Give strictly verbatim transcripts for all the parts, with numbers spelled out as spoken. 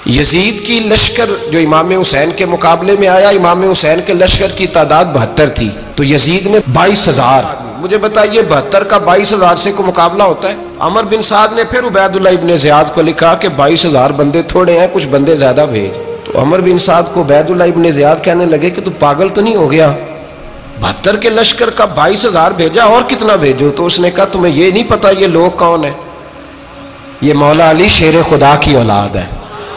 یزید کی لشکر جو امام حسین کے مقابلے میں آیا، امام حسین کے لشکر کی تعداد بہتر تھی، تو یزید نے بائیس ہزار، مجھے بتائیے بہتر کا بائیس ہزار سے کوئی مقابلہ ہوتا ہے؟ عمر بن سعد نے پھر عبید اللہ ابن زیاد کو لکھا کہ بائیس ہزار بندے تھوڑے ہیں، کچھ بندے زیادہ بھیج۔ تو عمر بن سعد کو عبید اللہ ابن زیاد کہنے لگے کہ تو پاگل تو نہیں ہو گیا، بہتر کے لشکر کا بائیس ہزار بھیجا، اور کتنا بھیجو؟ تو اس نے کہا تمہیں یہ نہیں پتا یہ لوگ کون ہیں؟ یہ مولا علی شیر خدا کی اولاد ہے،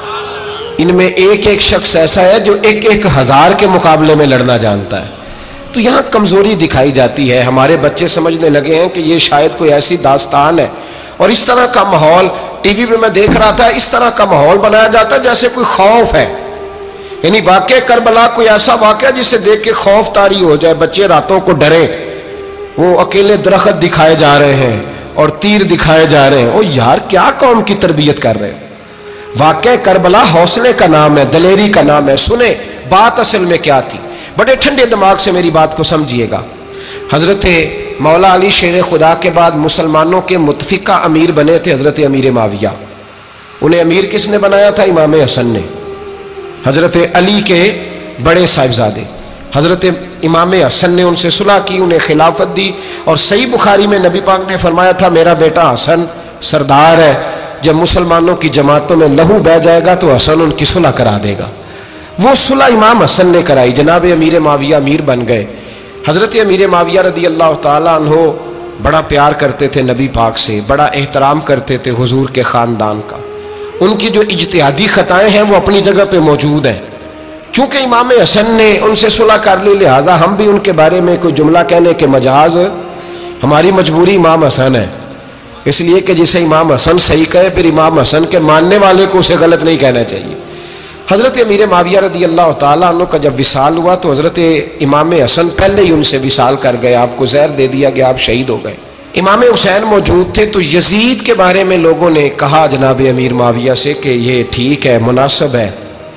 ان میں ایک ایک شخص ایسا ہے جو ایک ایک ہزار کے مقابلے میں لڑنا جانتا ہے۔ تو یہاں کمزوری دکھائی جاتی ہے، ہمارے بچے سمجھنے لگے ہیں کہ یہ شاید کوئی ایسی داستان ہے، اور اس طرح کا ماحول ٹی وی پہ میں دیکھ رہا تھا، اس طرح کا ماحول بنایا جاتا ہے جیسے کوئی خوف ہے، یعنی واقع کربلا کوئی ایسا واقعہ جسے دیکھ کے خوف طاری ہو جائے، بچے راتوں کو ڈرے، وہ اکیلے درخت دکھائے جا رہے ہیں اور تیر دکھائے جا رہے ہیں۔ او یار کیا قوم کی تربیت کر رہے ہیں؟ واقع کربلا حوصلے کا نام ہے، دلیری کا نام ہے۔ سنیں بات اصل میں کیا تھی، بڑے ٹھنڈے دماغ سے میری بات کو سمجھیے گا۔ حضرت مولا علی شیر خدا کے بعد مسلمانوں کے متفقہ امیر بنے تھے حضرت امیر معاویہ۔ انہیں امیر کس نے بنایا تھا؟ امام حسن نے، حضرت علی کے بڑے صاحبزادے۔ حضرت امام حسن نے ان سے صلح کی، انہیں خلافت دی، اور صحیح بخاری میں نبی پاک نے فرمایا تھا میرا بیٹا حسن سردار ہے، جب مسلمانوں کی جماعتوں میں لہو بہ جائے گا تو حسن ان کی صلح کرا دے گا۔ وہ صلح امام حسن نے کرائی، جناب امیر معاویہ امیر بن گئے۔ حضرت امیر معاویہ رضی اللہ تعالیٰ عنہ بڑا پیار کرتے تھے نبی پاک سے، بڑا احترام کرتے تھے حضور کے خاندان کا۔ ان کی جو اجتہادی خطائیں ہیں وہ اپنی جگہ پہ موجود ہیں، چونکہ امام حسن نے ان سے صلح کر لی، لہذا ہم بھی ان کے بارے میں کوئی جملہ کہنے کے مجاز، ہماری مجبوری امام حسن ہے، اس لیے کہ جسے امام حسن صحیح کہے پھر امام حسن کے ماننے والے کو اسے غلط نہیں کہنا چاہیے۔ حضرت امیر معاویہ رضی اللہ تعالیٰ عنہ کا جب وصال ہوا تو حضرت امام حسن پہلے ہی ان سے وصال کر گئے، آپ کو زہر دے دیا گیا، آپ شہید ہو گئے۔ امام حسین موجود تھے، تو یزید کے بارے میں لوگوں نے کہا جناب امیر معاویہ سے کہ یہ ٹھیک ہے، مناسب ہے،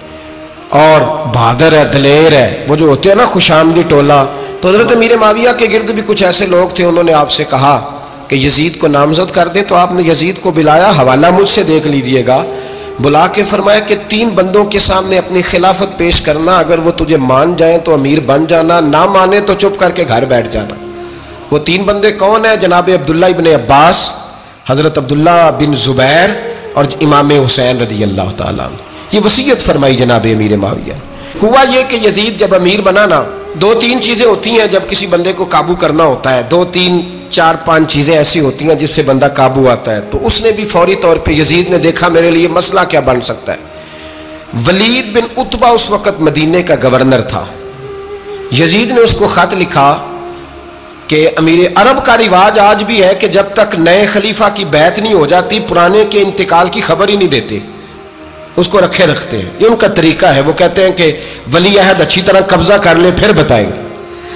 اور بہادر ہے، دلیر ہے، وہ جو ہوتے ہیں نا خوش آمدی ٹولہ۔ تو حضرت امیر معاویہ کے گرد بھی کچھ ایسے لوگ تھے، انہوں نے آپ سے کہا کہ یزید کو نامزد کر دے، تو آپ نے یزید کو بلایا، حوالہ مجھ سے دیکھ لیجئے گا، بلا کے فرمایا کہ تین بندوں کے سامنے اپنی خلافت پیش کرنا، اگر وہ تجھے مان جائیں تو امیر بن جانا، نہ مانے تو چپ کر کے گھر بیٹھ جانا۔ وہ تین بندے کون ہیں؟ جناب عبداللہ ابن عباس، حضرت عبداللہ بن زبیر، اور امام حسین رضی اللہ تعالیٰ عنہ۔ یہ وصیت فرمائی جناب امیر معاویہ۔ ہوا یہ کہ یزید جب امیر بنا نا، دو تین چیزیں ہوتی ہیں جب کسی بندے کو قابو کرنا ہوتا ہے، دو تین چار پانچ چیزیں ایسی ہوتی ہیں جس سے بندہ قابو آتا ہے۔ تو اس نے بھی فوری طور پہ، یزید نے دیکھا میرے لیے مسئلہ کیا بن سکتا ہے۔ ولید بن عتبہ اس وقت مدینے کا گورنر تھا، یزید نے اس کو خط لکھا کہ امیر عرب کا رواج آج بھی ہے کہ جب تک نئے خلیفہ کی بیعت نہیں ہو جاتی پرانے کے انتقال کی خبر ہی نہیں دیتے، اس کو رکھے رکھتے ہیں، یہ ان کا طریقہ ہے۔ وہ کہتے ہیں کہ ولی عہد اچھی طرح قبضہ کر لے پھر بتائیں گے۔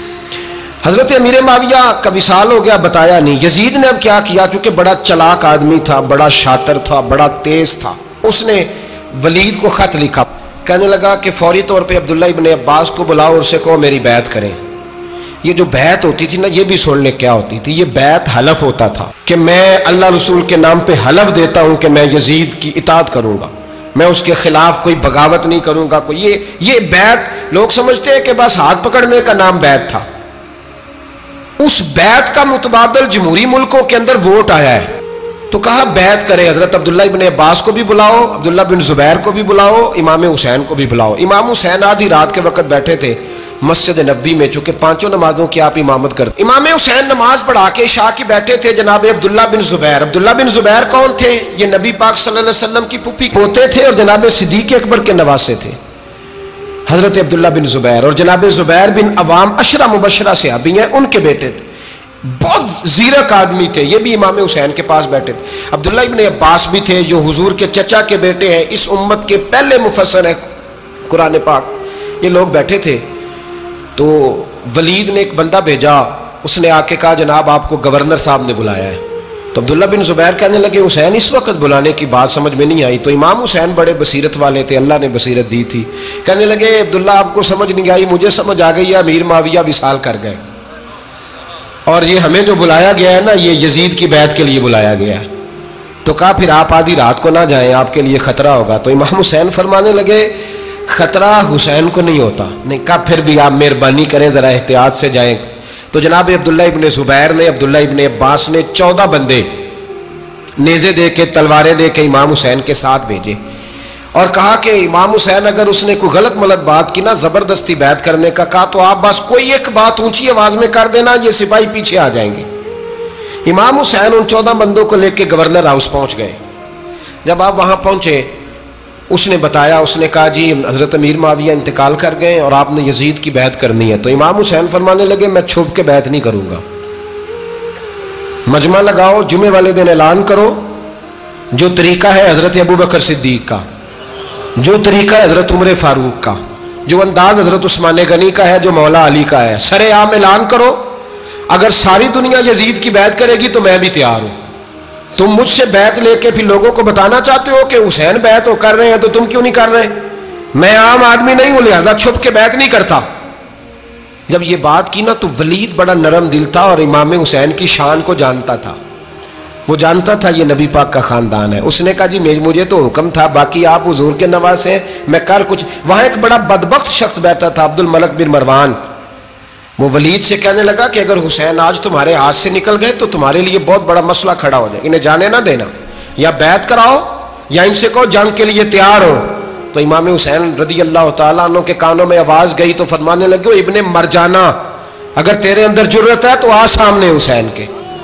حضرت امیر معاویہ کا وصال ہو گیا، بتایا نہیں۔ یزید نے اب کیا کیا، کیونکہ بڑا چلاک آدمی تھا، بڑا شاطر تھا، بڑا تیز تھا، اس نے ولید کو خط لکھا، کہنے لگا کہ فوری طور پہ عبداللہ ابن عباس کو بلاؤ اور اسے کہو میری بیعت کریں۔ یہ جو بیعت ہوتی تھی نا، یہ بھی سن لے کیا ہوتی تھی، یہ بیعت حلف ہوتا تھا کہ میں اللہ رسول کے نام پہ حلف دیتا ہوں کہ میں یزید کی اطاعت کروں گا، میں اس کے خلاف کوئی بغاوت نہیں کروں گا۔ کوئی یہ یہ بیعت لوگ سمجھتے ہیں کہ بس ہاتھ پکڑنے کا نام بیعت تھا، اس بیعت کا متبادل جمہوری ملکوں کے اندر ووٹ آیا ہے۔ تو کہا بیعت کرے، حضرت عبداللہ ابن عباس کو بھی بلاؤ، عبداللہ بن زبیر کو بھی بلاؤ، امام حسین کو بھی بلاؤ۔ امام حسین آدھی رات کے وقت بیٹھے تھے مسجد نبوی میں، چونکہ پانچوں نمازوں کی آپ امامت کرتے۔ امام حسین نماز پڑھا کے عشاء کی بیٹھے تھے، جناب عبداللہ بن زبیر۔ عبداللہ بن زبیر کون تھے؟ یہ نبی پاک صلی اللہ علیہ وسلم کی پھوپھی پوتے تھے اور جناب صدیق اکبر کے نواسے تھے، حضرت عبداللہ بن زبیر۔ اور جناب زبیر بن عوام عشرہ مبشرہ صحابی ہیں، ان کے بیٹے تھے، بہت زیرک آدمی تھے، یہ بھی امام حسین کے پاس بیٹھے تھے۔ عبداللہ ابن عباس بھی تھے جو حضور کے چچا کے بیٹے ہیں، اس امت کے پہلے مفسر ہیں قرآن پاک۔ یہ لوگ بیٹھے تھے، تو ولید نے ایک بندہ بھیجا، اس نے آ کے کہا جناب آپ کو گورنر صاحب نے بلایا ہے۔ تو عبداللہ بن زبیر کہنے لگے حسین اس وقت بلانے کی بات سمجھ میں نہیں آئی۔ تو امام حسین بڑے بصیرت والے تھے، اللہ نے بصیرت دی تھی، کہنے لگے عبداللہ آپ کو سمجھ نہیں آئی، مجھے سمجھ آ گئی ہے، امیر معاویہ وصال کر گئے، اور یہ ہمیں جو بلایا گیا ہے نا، یہ یزید کی بیعت کے لیے بلایا گیا ہے۔ تو کہا پھر آپ آدھی رات کو نہ جائیں، آپ کے لیے خطرہ ہوگا۔ تو امام حسین فرمانے لگے خطرہ حسین کو نہیں ہوتا۔ نہیں کہا پھر بھی آپ مہربانی کریں ذرا احتیاط سے جائیں۔ تو جناب عبداللہ ابن زبیر نے، عبداللہ ابن عباس نے چودہ بندے نیزے دے کے، تلواریں دے کے امام حسین کے ساتھ بھیجے اور کہا کہ امام حسین اگر اس نے کوئی غلط ملت بات کی نا، زبردستی بیعت کرنے کا کہا، تو آپ بس کوئی ایک بات اونچی آواز میں کر دینا، یہ سپاہی پیچھے آ جائیں گے۔ امام حسین ان چودہ بندوں کو لے کے گورنر ہاؤس پہنچ گئے۔ جب آپ وہاں پہنچے اس نے بتایا، اس نے کہا جی حضرت امیر معاویہ انتقال کر گئے اور آپ نے یزید کی بیعت کرنی ہے۔ تو امام حسین فرمانے لگے میں چھپ کے بیعت نہیں کروں گا، مجمع لگاؤ، جمعے والے دن اعلان کرو، جو طریقہ ہے حضرت ابوبکر صدیق کا، جو طریقہ ہے حضرت عمر فاروق کا، جو انداز حضرت عثمان غنی کا ہے، جو مولا علی کا ہے، سر عام اعلان کرو، اگر ساری دنیا یزید کی بیعت کرے گی تو میں بھی تیار ہوں۔ تم مجھ سے بیعت لے کے پھر لوگوں کو بتانا چاہتے ہو کہ حسین بیعت ہو کر رہے ہیں تو تم کیوں نہیں کر رہے؟ میں عام آدمی نہیں ہوں، لہذا چھپ کے بیعت نہیں کرتا۔ جب یہ بات کی نا تو ولید بڑا نرم دل تھا اور امام حسین کی شان کو جانتا تھا، وہ جانتا تھا یہ نبی پاک کا خاندان ہے۔ اس نے کہا جی مجھے تو حکم تھا، باقی آپ حضور کے نواز ہیں، میں کر کچھ۔ وہاں ایک بڑا بدبخت شخص بیٹھا تھا، عبد الملک بن مروان، وہ ولید سے کہنے لگا کہ اگر حسین آج تمہارے ہاتھ سے نکل گئے تو تمہارے لیے بہت بڑا مسئلہ کھڑا ہو جائے، انہیں جانے نہ دینا، یا بیعت کراؤ یا ان سے کہو جنگ کے لیے تیار ہو۔ تو امام حسین رضی اللہ تعالیٰ عنہ کے کانوں میں آواز گئی تو فرمانے لگے ابن مرجانہ، اگر تیرے اندر جرت ہے تو آ سامنے حسین کے،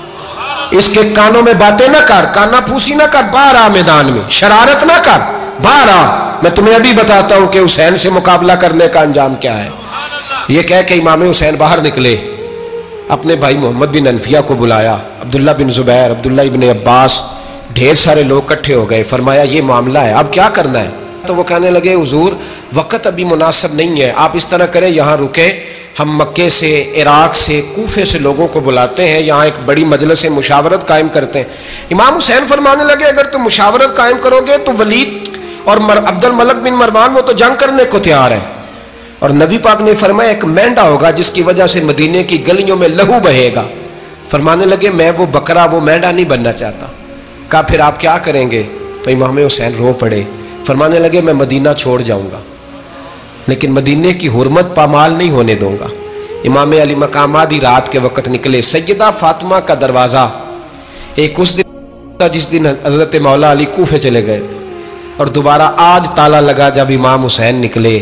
اس کے کانوں میں باتیں نہ کر، کانا پھوسی نہ کر، باہر آ میدان میں، شرارت نہ کر، باہر آ، میں تمہیں ابھی بتاتا ہوں کہ حسین سے مقابلہ کرنے کا انجام کیا ہے۔ یہ کہہ کہ امام حسین باہر نکلے، اپنے بھائی محمد بن انفیہ کو بلایا، عبداللہ بن زبیر، عبداللہ ابن عباس، ڈھیر سارے لوگ کٹھے ہو گئے۔ فرمایا یہ معاملہ ہے، اب کیا کرنا ہے؟ تو وہ کہنے لگے حضور وقت ابھی مناسب نہیں ہے، آپ اس طرح کریں یہاں رکے، ہم مکے سے، عراق سے، کوفے سے لوگوں کو بلاتے ہیں، یہاں ایک بڑی مجلس مشاورت قائم کرتے ہیں۔ امام حسین فرمانے لگے اگر تم مشاورت قائم کرو گے تو ولید اور عبد الملک بن مروان وہ تو جنگ کرنے کو تیار ہے، اور نبی پاک نے فرمایا ایک مینڈا ہوگا جس کی وجہ سے مدینے کی گلیوں میں لہو بہے گا۔ فرمانے لگے میں وہ بکرا، وہ مینڈا نہیں بننا چاہتا۔ کہا پھر آپ کیا کریں گے؟ تو امام حسین رو پڑے، فرمانے لگے میں مدینہ چھوڑ جاؤں گا لیکن مدینے کی حرمت پامال نہیں ہونے دوں گا۔ امام علی مقام آدھی رات کے وقت نکلے، سیدہ فاطمہ کا دروازہ ایک اس دن تھا جس دن حضرت مولا علی کوفے چلے گئے تھے، اور دوبارہ آج تالا لگا جب امام حسین نکلے۔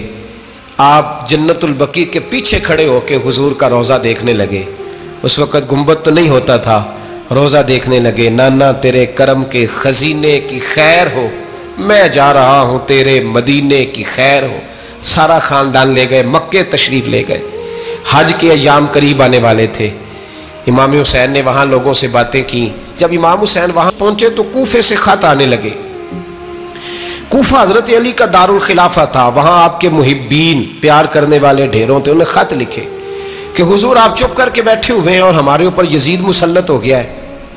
آپ جنت البقیع کے پیچھے کھڑے ہو کے حضور کا روضہ دیکھنے لگے، اس وقت گنبد تو نہیں ہوتا تھا، روضہ دیکھنے لگے۔ نانا تیرے کرم کے خزینے کی خیر ہو، میں جا رہا ہوں تیرے مدینے کی خیر ہو۔ سارا خاندان لے گئے، مکے تشریف لے گئے، حج کے ایام قریب آنے والے تھے۔ امام حسین نے وہاں لوگوں سے باتیں کی۔ جب امام حسین وہاں پہنچے تو کوفے سے خط آنے لگے۔ کوفہ حضرت علی کا دارالخلافہ تھا، وہاں آپ کے محبین، پیار کرنے والے ڈھیروں تھے، انہیں خط لکھے کہ حضور آپ چپ کر کے بیٹھے ہوئے ہیں اور ہمارے اوپر یزید مسلط ہو گیا ہے،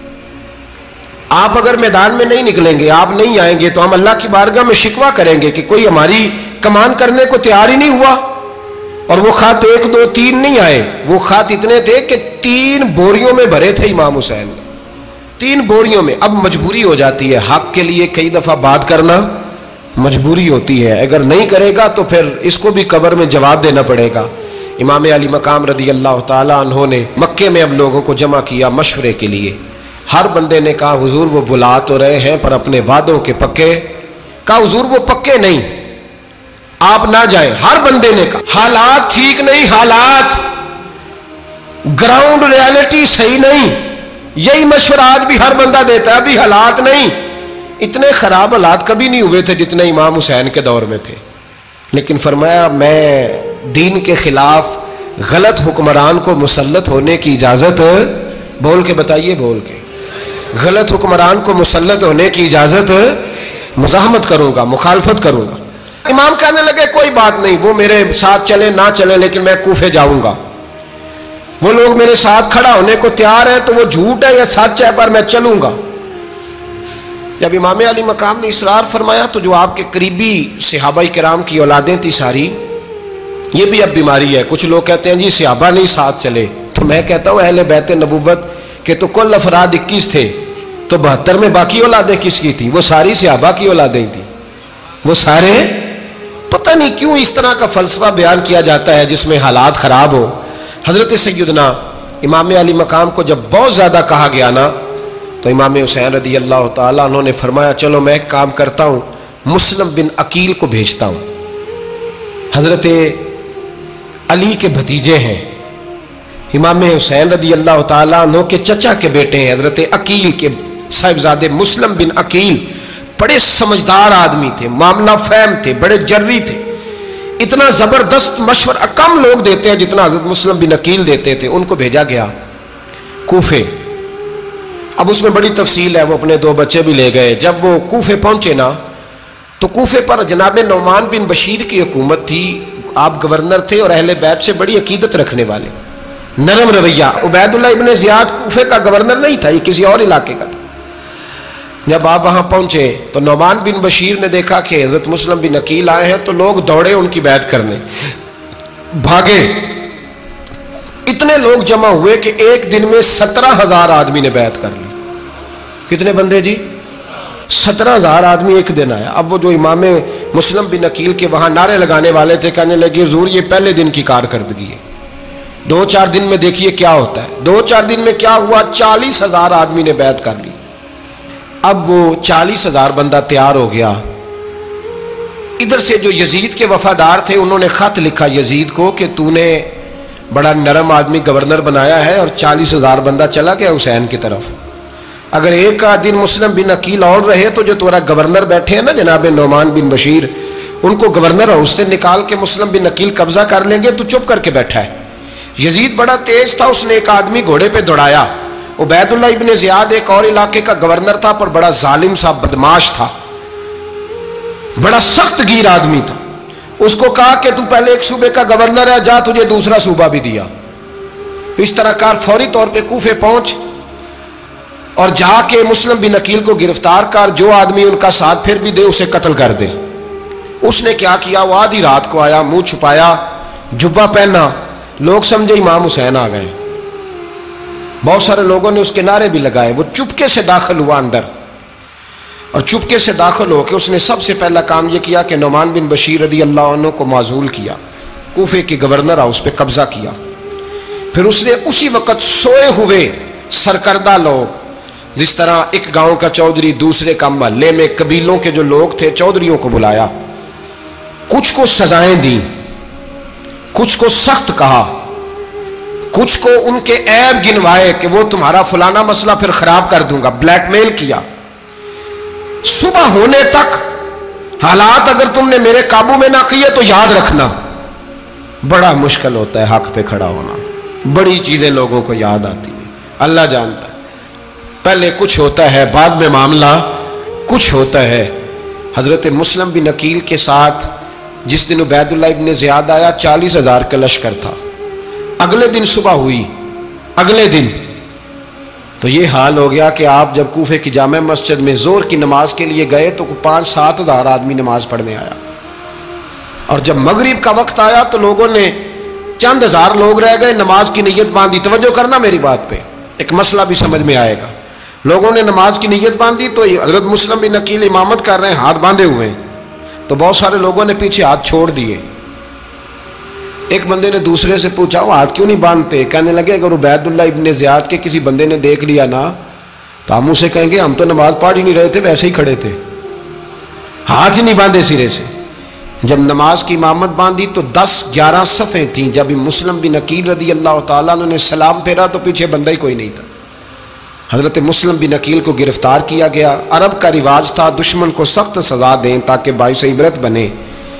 آپ اگر میدان میں نہیں نکلیں گے، آپ نہیں آئیں گے تو ہم اللہ کی بارگاہ میں شکوہ کریں گے کہ کوئی ہماری کمان کرنے کو تیار ہی نہیں ہوا۔ اور وہ خط ایک دو تین نہیں آئے، وہ خط اتنے تھے کہ تین بوریوں میں بھرے تھے امام حسین، تین بوریوں میں۔ اب مجبوری ہو جاتی ہے، حق کے لیے کئی دفعہ بات کرنا مجبوری ہوتی ہے، اگر نہیں کرے گا تو پھر اس کو بھی قبر میں جواب دینا پڑے گا۔ امام علی مقام رضی اللہ تعالیٰ عنہ نے مکے میں اب لوگوں کو جمع کیا مشورے کے لیے۔ ہر بندے نے کہا حضور وہ بلا تو رہے ہیں پر اپنے وعدوں کے پکے۔ کہا حضور وہ پکے نہیں، آپ نہ جائیں۔ ہر بندے نے کہا حالات ٹھیک نہیں، حالات گراؤنڈ ریالٹی صحیح نہیں، یہی مشورہ آج بھی ہر بندہ دیتا ہے، ابھی حالات نہیں۔ اتنے خراب حالات کبھی نہیں ہوئے تھے جتنے امام حسین کے دور میں تھے، لیکن فرمایا میں دین کے خلاف غلط حکمران کو مسلط ہونے کی اجازت، بول کے بتائیے، بول کے، غلط حکمران کو مسلط ہونے کی اجازت مزاحمت کروں گا، مخالفت کروں گا۔ امام کہنے لگے کوئی بات نہیں، وہ میرے ساتھ چلے نہ چلے لیکن میں کوفے جاؤں گا، وہ لوگ میرے ساتھ کھڑا ہونے کو تیار ہے تو وہ جھوٹ ہے یا سچ ہے پر میں چلوں گا۔ جب امام علی مقام نے اصرار فرمایا تو جو آپ کے قریبی صحابہ کرام کی اولادیں تھی ساری، یہ بھی اب بیماری ہے، کچھ لوگ کہتے ہیں جی صحابہ نہیں ساتھ چلے، تو میں کہتا ہوں اہل بیت نبوت کے تو کل افراد اکیس تھے، تو بہتر میں باقی اولادیں کس کی تھیں؟ وہ ساری صحابہ کی اولادیں تھیں، وہ سارے. پتہ نہیں کیوں اس طرح کا فلسفہ بیان کیا جاتا ہے جس میں حالات خراب ہو. حضرت سیدنا امام علی مقام کو جب بہت زیادہ کہا گیا نا تو امام حسین رضی اللہ تعالیٰ انہوں نے فرمایا چلو میں ایک کام کرتا ہوں، مسلم بن عقیل کو بھیجتا ہوں. حضرت علی کے بھتیجے ہیں، امام حسین رضی اللہ تعالیٰ عنہ کے چچا کے بیٹے ہیں، حضرت عقیل کے صاحبزادے مسلم بن عقیل. بڑے سمجھدار آدمی تھے، معاملہ فہم تھے، بڑے جری تھے، اتنا زبردست مشورہ کم لوگ دیتے ہیں جتنا حضرت مسلم بن عقیل دیتے تھے. ان کو بھیجا گیا کوفے. اب اس میں بڑی تفصیل ہے، وہ اپنے دو بچے بھی لے گئے. جب وہ کوفے پہنچے نا تو کوفے پر جناب نعمان بن بشیر کی حکومت تھی، آپ گورنر تھے اور اہل بیت سے بڑی عقیدت رکھنے والے، نرم رویہ. عبید اللہ ابن زیاد کوفے کا گورنر نہیں تھا، یہ کسی اور علاقے کا تھا. جب آپ وہاں پہنچے تو نعمان بن بشیر نے دیکھا کہ حضرت مسلم بن عقیل آئے ہیں تو لوگ دوڑے ان کی بیعت کرنے، بھاگے. اتنے لوگ جمع ہوئے کہ ایک دن میں سترہ ہزار آدمی نے بیعت کر لی. کتنے بندے جی؟ سترہ ہزار آدمی ایک دن آیا. اب وہ جو امام مسلم بن عقیل کے وہاں نعرے لگانے والے تھے کہنے لگے حضور یہ پہلے دن کی کارکردگی ہے، دو چار دن میں دیکھیے کیا ہوتا ہے. دو چار دن میں کیا ہوا؟ چالیس ہزار آدمی نے بیعت کر لی. اب وہ چالیس ہزار بندہ تیار ہو گیا. ادھر سے جو یزید کے وفادار تھے انہوں نے خط لکھا یزید کو کہ تو نے بڑا نرم آدمی گورنر بنایا ہے اور چالیس ہزار بندہ چلا گیا حسین کی طرف. اگر ایک آدھ دن مسلم بن عقیل اور رہے تو جو تمہارا گورنر بیٹھے ہیں نا جناب نعمان بن بشیر، ان کو گورنر ہاؤس سے نکال کے مسلم بن عقیل قبضہ کر لیں گے. تو چپ کر کے بیٹھا ہے. یزید بڑا تیز تھا، اس نے ایک آدمی گھوڑے پہ دوڑایا. عبید اللہ ابن زیاد ایک اور علاقے کا گورنر تھا پر بڑا ظالم سا بدماش تھا، بڑا سخت گیر آدمی تھا. اس کو کہا کہ تو پہلے ایک صوبے کا گورنر ہے، جا تجھے دوسرا صوبہ بھی دیا. اس طرح کار فوری طور پہ کوفے پہنچ اور جا کے مسلم بن عقیل کو گرفتار کر، جو آدمی ان کا ساتھ پھر بھی دے اسے قتل کر دے. اس نے کیا کیا؟ وہ آدھی رات کو آیا، منہ چھپایا، جبہ پہنا. لوگ سمجھے امام حسین آ گئے. بہت سارے لوگوں نے اس کے نعرے بھی لگائے. وہ چپکے سے داخل ہوا اندر اور چپکے سے داخل ہو کے اس نے سب سے پہلا کام یہ کیا کہ نعمان بن بشیر رضی اللہ عنہ کو معزول کیا، کوفے کے گورنر ہاؤس پہ قبضہ کیا. پھر اس نے اسی وقت سوئے ہوئے سرکردہ لوگ، جس طرح ایک گاؤں کا چودھری دوسرے کا محلے میں قبیلوں کے جو لوگ تھے چودھریوں کو بلایا، کچھ کو سزائیں دیں، کچھ کو سخت کہا، کچھ کو ان کے عیب گنوائے کہ وہ تمہارا فلانا مسئلہ پھر خراب کر دوں گا، بلیک میل کیا. صبح ہونے تک حالات اگر تم نے میرے قابو میں نہ کیے تو یاد رکھنا بڑا مشکل ہوتا ہے حق پہ کھڑا ہونا. بڑی چیزیں لوگوں کو یاد آتی ہیں، اللہ جانتا ہے. پہلے کچھ ہوتا ہے، بعد میں معاملہ کچھ ہوتا ہے. حضرت مسلم بن عقیل کے ساتھ جس دن عبید اللہ ابن زیاد آیا چالیس ہزار کا لشکر تھا. اگلے دن صبح ہوئی، اگلے دن تو یہ حال ہو گیا کہ آپ جب کوفے کی جامع مسجد میں زور کی نماز کے لیے گئے تو پانچ سات ہزار آدمی نماز پڑھنے آیا. اور جب مغرب کا وقت آیا تو لوگوں نے چند ہزار لوگ رہ گئے، نماز کی نیت باندھی. توجہ کرنا میری بات پہ، ایک مسئلہ بھی سمجھ میں آئے گا. لوگوں نے نماز کی نیت باندھی تو حضرت مسلم بن عقیل امامت کر رہے ہیں، ہاتھ باندھے ہوئے ہیں. تو بہت سارے لوگوں نے پیچھے ہاتھ چھوڑ دیے. ایک بندے نے دوسرے سے پوچھا وہ ہاتھ کیوں نہیں باندھتے؟ کہنے لگے اگر عبید اللہ ابن زیاد کے کسی بندے نے دیکھ لیا نا تو ہم اسے کہیں گے ہم تو نماز پڑھ ہی نہیں رہے تھے، ویسے ہی کھڑے تھے، ہاتھ ہی نہیں باندھے سرے سے. جب نماز کی امامت باندھی تو دس گیارہ صفیں تھیں. جب مسلم بن عقیل رضی اللہ تعالیٰ عنہ نے سلام پھیرا تو پیچھے بندہ ہی کوئی نہیں تھا. حضرت مسلم بن عقیل کو گرفتار کیا گیا. عرب کا رواج تھا دشمن کو سخت سزا دیں تاکہ باعث عبرت بنے.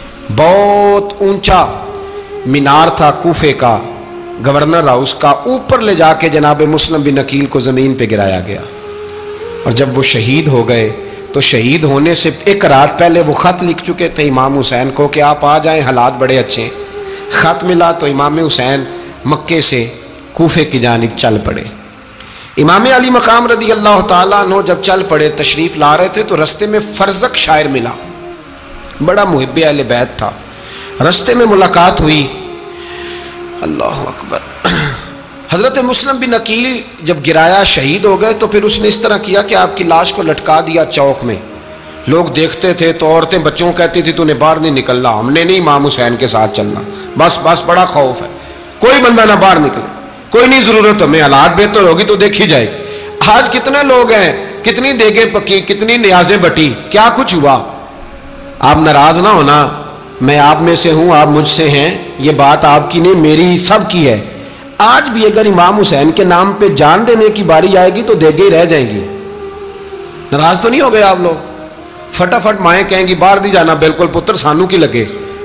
بہت اونچا مینار تھا کوفے کا گورنر ہاؤس کا، اوپر لے جا کے جناب مسلم بن عقیل کو زمین پہ گرایا گیا. اور جب وہ شہید ہو گئے تو شہید ہونے سے ایک رات پہلے وہ خط لکھ چکے تھے امام حسین کو کہ آپ آ جائیں، حالات بڑے اچھے ہیں. خط ملا تو امام حسین مکے سے کوفے کی جانب چل پڑے. امام علی مقام رضی اللہ تعالیٰ عنہ جب چل پڑے تشریف لا رہے تھے تو رستے میں فرزق شاعر ملا، بڑا محب اہل بیت تھا. رستے میں ملاقات ہوئی، اللہ اکبر. حضرت مسلم بن عقیل جب گرایا شہید ہو گئے تو پھر اس نے اس طرح کیا کہ آپ کی لاش کو لٹکا دیا چوک میں. لوگ دیکھتے تھے تو عورتیں بچوں کو کہتی تھی تو نے باہر نہیں نکلنا, ہم نے نہیں امام حسین کے ساتھ چلنا, بس بس بڑا خوف ہے, کوئی بندہ نہ باہر نکلے, کوئی نہیں ضرورت ہمیں, حالات بہتر ہوگی تو دیکھی جائے گی. آج کتنے لوگ ہیں, کتنی دیگیں پکی, کتنی نیازیں بٹی, کیا کچھ ہوا. آپ ناراض نہ ہونا, میں آپ میں سے ہوں, آپ مجھ سے ہیں, یہ بات آپ کی نہیں میری سب کی ہے. آج بھی اگر امام حسین کے نام پہ جان دینے کی باری آئے گی تو دیگیں ہی رہ جائیں گی. ناراض تو نہیں ہو گئے آپ لوگ؟ فٹافٹ مائیں کہیں گی باہر نہیں جانا, بالکل پتر سانو کی لگے,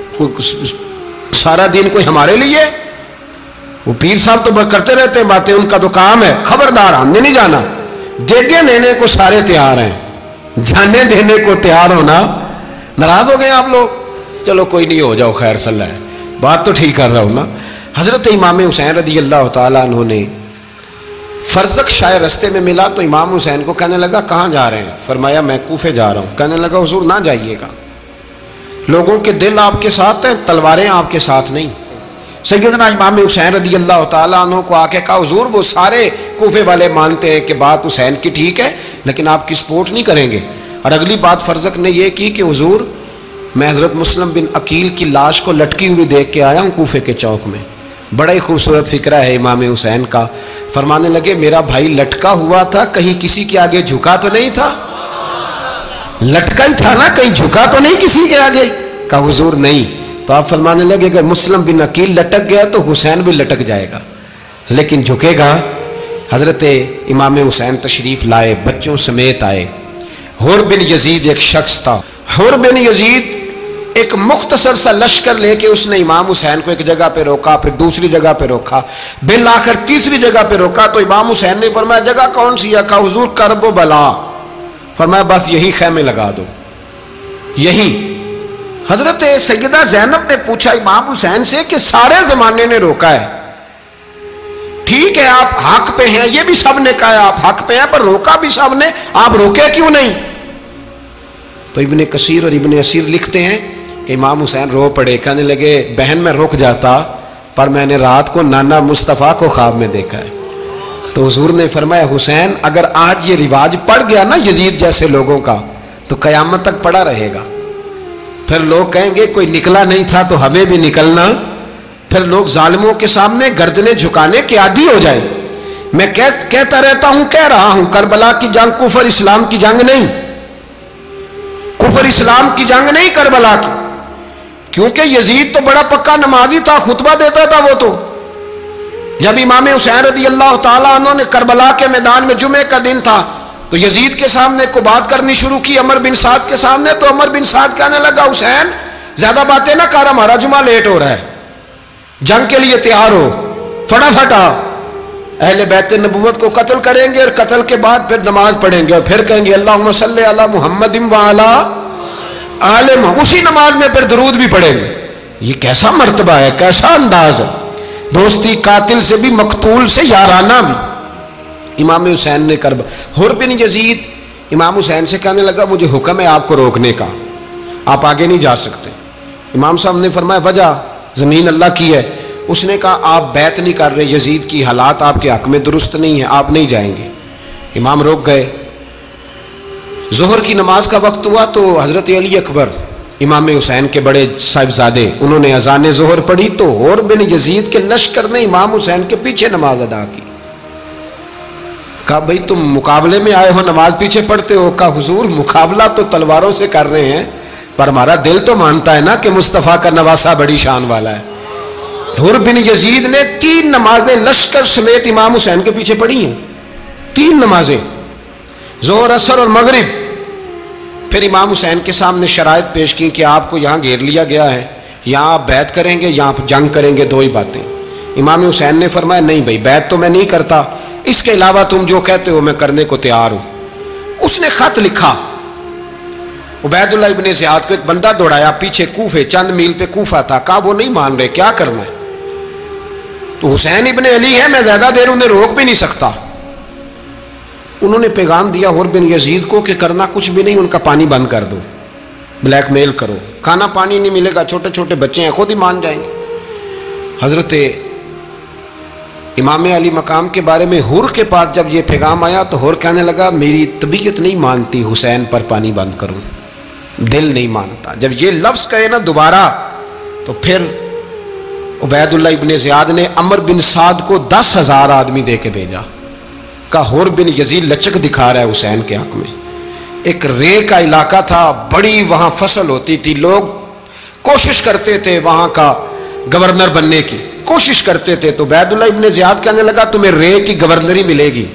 سارا دن کوئی ہمارے لیے. وہ پیر صاحب تو کرتے رہتے ہیں باتیں, ان کا تو کام ہے, خبردار ہم نے نہیں جانا. دیگیں دینے کو سارے تیار ہیں, جانے دینے کو تیار ہونا. ناراض ہو گئے آپ لوگ؟ چلو کوئی نہیں, ہو جاؤ, خیر صلی اللہ ہے, بات تو ٹھیک کر رہا ہوں نا. حضرت امام حسین رضی اللہ تعالیٰ عنہ نے فرزق شاہ رستے میں ملا تو امام حسین کو کہنے لگا کہاں جا رہے ہیں؟ فرمایا میں کوفے جا رہا ہوں. کہنے لگا حضور نہ جائیے گا, لوگوں کے دل آپ کے ساتھ ہیں, تلواریں آپ کے ساتھ نہیں. سیدنا امام حسین رضی اللہ تعالیٰ عنہ کو آ کے کہا حضور وہ سارے کوفے والے مانتے ہیں کہ بات حسین کی ٹھیک ہے لیکن آپ کی سپورٹ نہیں کریں گے. اور اگلی بات فرزق نے یہ کی کہ حضور میں حضرت مسلم بن عقیل کی لاش کو لٹکی ہوئی دیکھ کے آیا ہوں کوفے کے چوک میں. بڑا ہی خوبصورت فکرہ ہے امام حسین کا. فرمانے لگے میرا بھائی لٹکا ہوا تھا, کہیں کسی کے آگے جھکا تو نہیں تھا؟ لٹکا ہی تھا نا, کہیں جھکا تو نہیں کسی کے آگے؟ کہا حضور نہیں. تو آپ فرمانے لگے اگر مسلم بن عقیل لٹک گیا تو حسین بھی لٹک جائے گا, لیکن جھکے گا. حضرت امام حسین تشریف لائے, بچوں سمیت آئے. حر بن یزید ایک شخص تھا. حر بن یزید ایک مختصر سا لشکر لے کے اس نے امام حسین کو ایک جگہ پہ روکا, پھر دوسری جگہ پہ روکا, بالآخر تیسری جگہ پہ روکا. تو امام حسین نے فرمایا جگہ کون سی ہے؟ کہا حضور کرب و بلا. فرمایا بس یہی خیمے لگا دو, یہی. حضرت سیدہ زینب نے پوچھا امام حسین سے کہ سارے زمانے نے روکا ہے, ٹھیک ہے آپ حق پہ ہیں, یہ بھی سب نے کہا آپ حق پہ ہیں, پر روکا بھی سب نے, آپ روکے کیوں نہیں؟ تو ابن کثیر اور ابن اسیر لکھتے ہیں کہ امام حسین رو پڑے, کہنے لگے بہن میں رک جاتا پر میں نے رات کو نانا مصطفیٰ کو خواب میں دیکھا ہے. تو حضور نے فرمایا حسین اگر آج یہ رواج پڑ گیا نا یزید جیسے لوگوں کا تو قیامت تک پڑا رہے گا. پھر لوگ کہیں گے کوئی نکلا نہیں تھا تو ہمیں بھی نکلنا, پھر لوگ ظالموں کے سامنے گردنیں جھکانے کے عادی ہو جائیں. میں کہتا رہتا ہوں, کہہ رہا ہوں, کربلا کی جنگ کفر اسلام کی جنگ نہیں, کفر اسلام کی جنگ نہیں کربلا کی, کیونکہ یزید تو بڑا پکا نمازی تھا, خطبہ دیتا تھا. وہ تو جب امام حسین رضی اللہ تعالیٰ عنہ نے کربلا کے میدان میں جمعے کا دن تھا تو یزید کے سامنے کو بات کرنی شروع کی, عمر بن سعد کے سامنے. تو عمر بن سعد کہنے لگا حسین زیادہ باتیں نہ کر, ہمارا جمعہ لیٹ ہو رہا ہے, جنگ کے لیے تیار ہو, فٹافٹ آ. اہل بیت نبوت کو قتل کریں گے اور قتل کے بعد پھر نماز پڑھیں گے اور پھر کہیں گے اللہم صلی علی محمد وعلی آل محمد, اسی نماز میں پھر درود بھی پڑھیں گے. یہ کیسا مرتبہ ہے, کیسا انداز ہے, دوستی قاتل سے بھی مقتول سے یارانہ بھی. امام حسین نے کرب حر بن یزید امام حسین سے کہنے لگا مجھے حکم ہے آپ کو روکنے کا, آپ آگے نہیں جا سکتے. امام صاحب نے فرمایا وجہ زمین اللہ کی ہے. اس نے کہا آپ بیعت نہیں کر رہے, یزید کی حالات آپ کے حق میں درست نہیں ہیں, آپ نہیں جائیں گے. امام روک گئے. ظہر کی نماز کا وقت ہوا تو حضرت علی اکبر امام حسین کے بڑے صاحبزادے انہوں نے اذان ظہر پڑھی تو حر بن یزید کے لشکر نے امام حسین کے پیچھے نماز ادا کی. کہا بھئی تم مقابلے میں آئے ہو, نماز پیچھے پڑھتے ہو؟ کہا حضور مقابلہ تو تلواروں سے کر رہے ہیں پر ہمارا دل تو مانتا ہے نا کہ مصطفیٰ کا نواسہ بڑی شان والا ہے. حر بن یزید نے تین نمازیں لشکر سمیت امام حسین کے پیچھے پڑھی ہیں, تین نمازیں, ظہر عصر اور مغرب. پھر امام حسین کے سامنے شرائط پیش کی کہ آپ کو یہاں گھیر لیا گیا ہے, یہاں آپ بیعت کریں گے, یہاں جنگ کریں گے, دو ہی باتیں. امام حسین نے فرمایا نہیں بھائی بیعت تو میں نہیں کرتا, اس کے علاوہ تم جو کہتے ہو میں کرنے کو تیار ہوں. اس نے خط لکھا, عبید اللہ ابن زیاد کو ایک بندہ دوڑایا پیچھے, کوفے چند میل پہ کوفہ تھا. کہا وہ نہیں مان رہے, کیا کرنا ہے؟ تو حسین ابن علی ہے, میں زیادہ دیر انہیں روک بھی نہیں سکتا. انہوں نے پیغام دیا حر بن یزید کو کہ کرنا کچھ بھی نہیں, ان کا پانی بند کر دو, بلیک میل کرو, کھانا پانی نہیں ملے گا, چھوٹے چھوٹے بچے ہیں, خود ہی مان جائیں گے. حضرت इमाम अली मकाम के बारे में हुर के पास जब ये पैगाम आया तो हुर कहने लगा मेरी तबीयत नहीं मानती हुसैन पर पानी बंद करूं, दिल नहीं मानता। जब ये लफ्ज़ कहे ना दोबारा तो फिर उबैदुल्लाह इब्ने ज़ियाद ने अमर बिन साद को दस हजार आदमी दे के भेजा। का हुर बिन यजीद लचक दिखा रहा है हुसैन के हक में। एक रे का इलाका था, बड़ी वहां फसल होती थी, लोग कोशिश करते थे वहां का गवर्नर बनने की कोशिश करते थे। तो उबैदुल्लाह इब्ने ज़ियाद कहने लगा तुम्हें रे की गवर्नरी मिलेगी,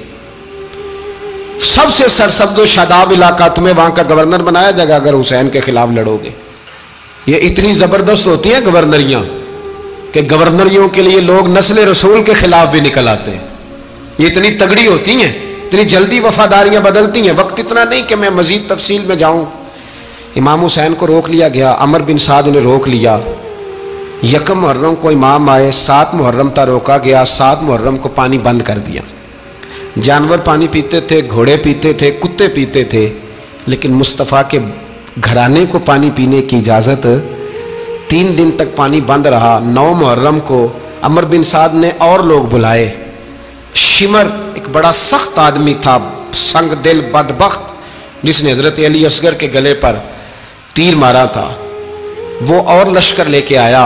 सबसे सरसब्द शादाब इलाका, तुम्हें वहां का गवर्नर बनाया जाएगा अगर हुसैन के खिलाफ लड़ोगे। ये इतनी जबरदस्त होती है गवर्नरियां कि गवर्नरियों के लिए लोग नस्ल रसूल के खिलाफ भी निकल आते हैं। ये इतनी तगड़ी होती हैं, इतनी जल्दी वफादारियां बदलती हैं। वक्त इतना नहीं कि मैं मजीद तफसील में जाऊं। इमाम हुसैन को रोक लिया गया, अमर बिन साद ने रोक लिया। यकम मुहर्रम को इमाम आए, सात मुहर्रम तक रोका गया, सात मुहर्रम को पानी बंद कर दिया। जानवर पानी पीते थे, घोड़े पीते थे, कुत्ते पीते थे, लेकिन मुस्तफ़ा के घराने को पानी पीने की इजाज़त। तीन दिन तक पानी बंद रहा। नौ मुहर्रम को अमर बिन साद ने और लोग बुलाए। शिमर एक बड़ा सख्त आदमी था, संग दिल बदबख्त, जिसने हजरत अली असगर के गले पर तीर मारा था, वो और लश्कर लेके आया।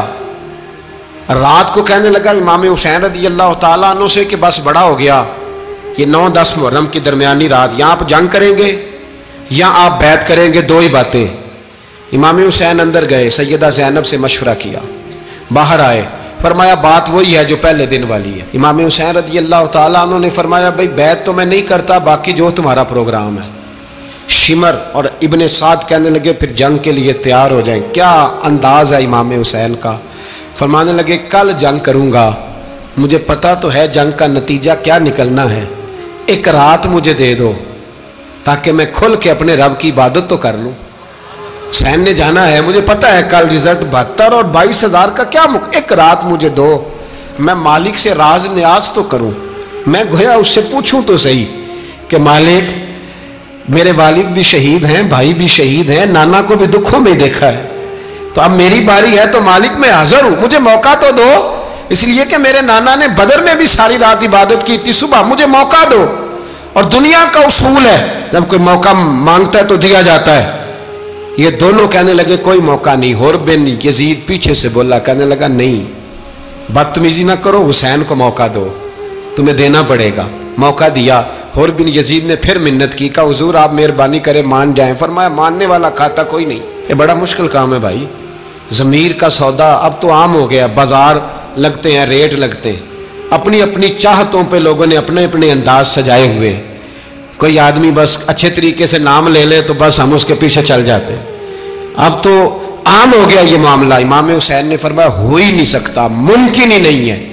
रात को कहने लगा इमाम हुसैन रज़ी अल्लाह तआला अन्हु से कि बस बड़ा हो गया, ये नौ दस मुहर्रम की दरमियानी रात, या आप जंग करेंगे या आप बैत करेंगे, दो ही बातें। इमाम हुसैन अंदर गए, सैयदा ज़ैनब से मशवरा किया, बाहर आए, फरमाया बात वही है जो पहले दिन वाली है। इमाम हुसैन रज़ी अल्लाह तआला अन्हु ने फरमाया भाई बैत तो मैं नहीं करता, बाकी जो तुम्हारा प्रोग्राम है। शिमर और इब्ने साद कहने लगे फिर जंग के लिए तैयार हो जाएं। क्या अंदाज है इमाम हुसैन का। फरमाने लगे कल जंग करूंगा, मुझे पता तो है जंग का नतीजा क्या निकलना है, एक रात मुझे दे दो ताकि मैं खुल के अपने रब की इबादत तो कर लूं। हुसैन ने जाना है, मुझे पता है कल रिजल्ट बहत्तर और बाईस हजार का क्या मुक, एक रात मुझे दो, मैं मालिक से राज न्याज तो करूं। मैं गोया उससे पूछूं तो सही कि मालिक मेरे वालिद भी शहीद हैं, भाई भी शहीद हैं, नाना को भी दुखों में देखा है, तो अब मेरी बारी है, तो मालिक मैं हाजिर हूं, मुझे मौका तो दो। इसलिए कि मेरे नाना ने बदर में भी सारी रात इबादत की थी, सुबह मुझे मौका दो। और दुनिया का उसूल है जब कोई मौका मांगता है तो दिया जाता है। ये दोनों कहने लगे कोई मौका नहीं। हुर बिन यजीद पीछे से बोला, कहने लगा नहीं बदतमीजी ना करो, हुसैन को मौका दो, तुम्हें देना पड़ेगा। मौका दिया। हुर बिन यजीद ने फिर मिन्नत की, कहा हुजूर आप मेहरबानी करें मान जाएं। फरमाया मानने वाला खाता कोई नहीं। ये बड़ा मुश्किल काम है भाई, ज़मीर का सौदा अब तो आम हो गया, बाजार लगते हैं, रेट लगते हैं, अपनी अपनी चाहतों पे लोगों ने अपने अपने अंदाज सजाए हुए। कोई आदमी बस अच्छे तरीके से नाम ले ले तो बस हम उसके पीछे चल जाते। अब तो आम हो गया ये मामला। इमाम हुसैन ने फरमाया हो ही नहीं सकता, मुमकिन ही नहीं है।